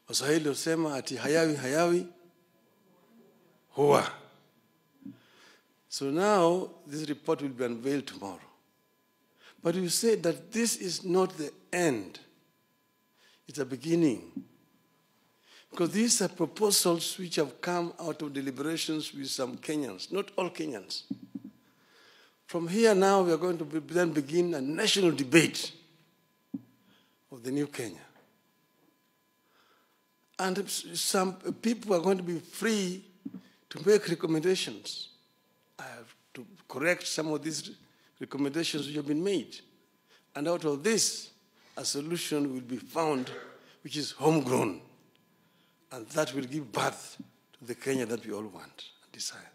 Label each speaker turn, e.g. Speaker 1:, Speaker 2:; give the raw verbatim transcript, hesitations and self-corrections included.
Speaker 1: Waswahili husema ati hayawi hayawi huwa. So now this report will be unveiled tomorrow. But you say that this is not the end. It's a beginning. Because these are proposals which have come out of deliberations with some Kenyans, not all Kenyans. From here now, we are going to be, then begin a national debate of the new Kenya. And some people are going to be free to make recommendations. I have to correct some of these recommendations which have been made. And out of this, a solution will be found which is homegrown. And that will give birth to the Kenya that we all want and desire.